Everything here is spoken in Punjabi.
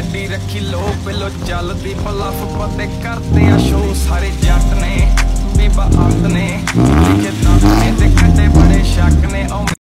गड्डी रखी लो पिलो चलदी पलफ पते करते आ शो सारे जट ने बीबा आत ने